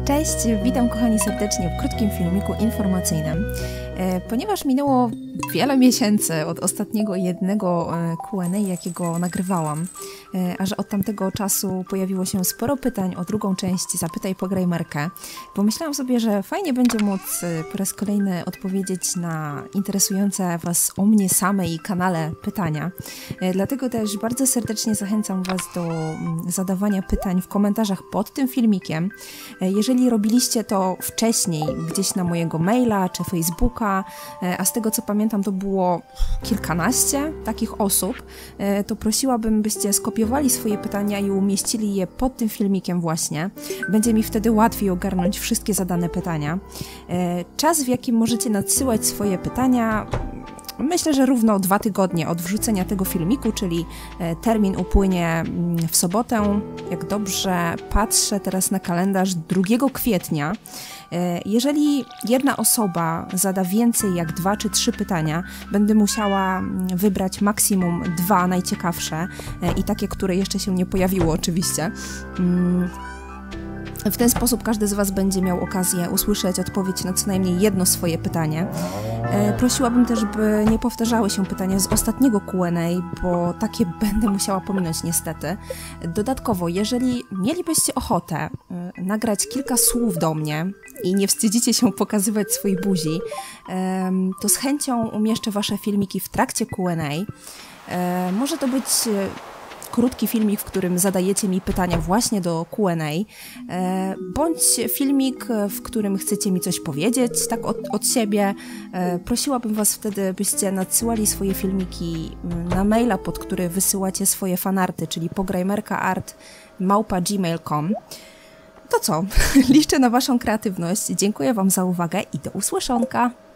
Cześć, witam kochani serdecznie w krótkim filmiku informacyjnym. Ponieważ minęło wiele miesięcy od ostatniego jednego Q&A, jakiego nagrywałam, a że od tamtego czasu pojawiło się sporo pytań o drugą część Zapytaj Pograjmerkę, pomyślałam sobie, że fajnie będzie móc po raz kolejny odpowiedzieć na interesujące Was o mnie samej i kanale pytania. Dlatego też bardzo serdecznie zachęcam Was do zadawania pytań w komentarzach pod tym filmikiem. Jeżeli robiliście to wcześniej, gdzieś na mojego maila czy Facebooka, a z tego co pamiętam to było kilkanaście takich osób, to prosiłabym, byście skopiowali swoje pytania i umieścili je pod tym filmikiem właśnie. Będzie mi wtedy łatwiej ogarnąć wszystkie zadane pytania. Czas, w jakim możecie nadsyłać swoje pytania, myślę, że równo 2 tygodnie od wrzucenia tego filmiku, czyli termin upłynie w sobotę. Jak dobrze patrzę teraz na kalendarz, 2 kwietnia. Jeżeli jedna osoba zada więcej jak 2 czy 3 pytania, będę musiała wybrać maksimum 2 najciekawsze i takie, które jeszcze się nie pojawiło oczywiście. W ten sposób każdy z Was będzie miał okazję usłyszeć odpowiedź na co najmniej jedno swoje pytanie. Prosiłabym też, by nie powtarzały się pytania z ostatniego Q&A, bo takie będę musiała pominąć niestety. Dodatkowo, jeżeli mielibyście ochotę nagrać kilka słów do mnie i nie wstydzicie się pokazywać swojej buzi, to z chęcią umieszczę Wasze filmiki w trakcie Q&A. Może to być krótki filmik, w którym zadajecie mi pytania właśnie do Q&A, bądź filmik, w którym chcecie mi coś powiedzieć, tak od siebie. Prosiłabym Was wtedy, byście nadsyłali swoje filmiki na maila, pod który wysyłacie swoje fanarty, czyli pograjmerkaart@gmail.com. To co? Liczę na Waszą kreatywność. Dziękuję Wam za uwagę i do usłyszonka!